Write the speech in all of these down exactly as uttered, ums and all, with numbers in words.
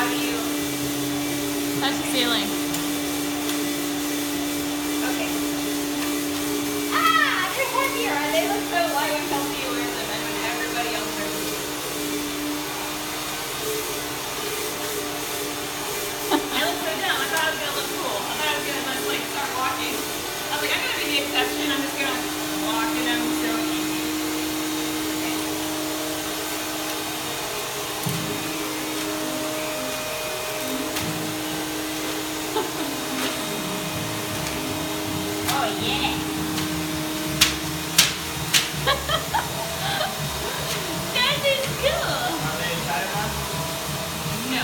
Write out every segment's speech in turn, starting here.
have you touch the ceiling. Okay. Ah, they're heavier. They look so light when Kelsey wears them and when everybody else wears them. I look so dumb. I thought I was gonna look cool. I thought I was gonna just like start walking. I was like, I'm gonna be the exception. I'm just gonna walk and I'm so easy. Oh yeah. That is cool. Are they inside of us? No.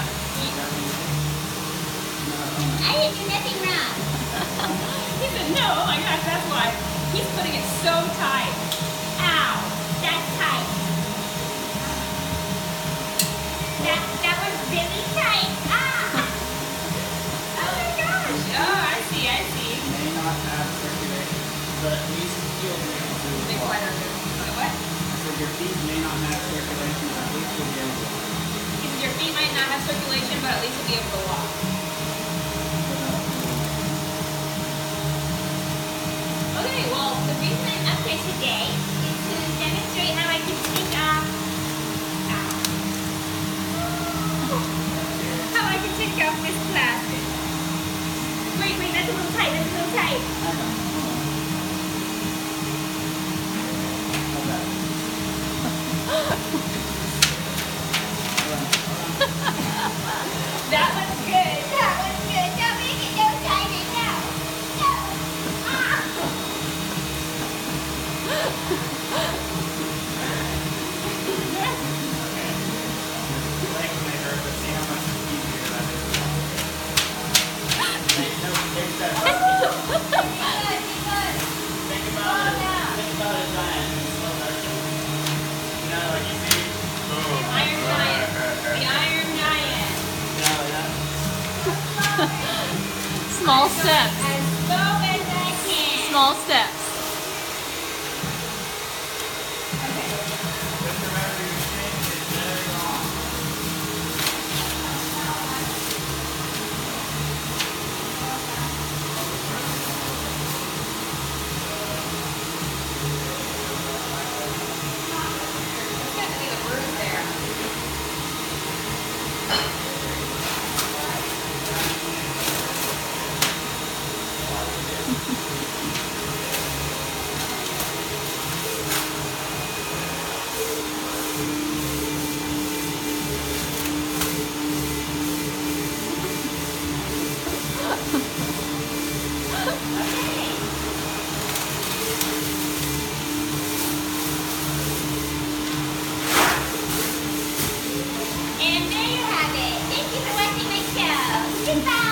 I didn't do nothing wrong. He said no. Oh my gosh, that's why. He's putting it so tight. Ow. That's tight. That that was really tight. Ah. Oh my gosh. Oh, I see. I see. May not have circulation, but at least you'll be able to Big walk. wider move. What? So your feet may not have circulation, but at least you'll be able to walk. Because your feet might not have circulation, but at least you'll be able to walk. Okay, well, the reason I'm up here today is to demonstrate how I can take off. Ow. How I can take off this plastic. Wait, wait, that's a little tight. That's a little tight. I know. Hold on. That one's good. That one's good. Don't make it no tighter. No. No. Ah. Legs may hurt, but see how much easier that is. Hey, no, take that. Be good. Be good. Think about it. Think about a giant. Slow motion. You know, like you see. Boom. Iron Giant. The Iron Giant. You know, that. Small steps. As slow as I can. Small steps. Okay. Just remember your chin is very long. There's got to be a bruise there. And there you have it. Thank you for watching my show. Goodbye.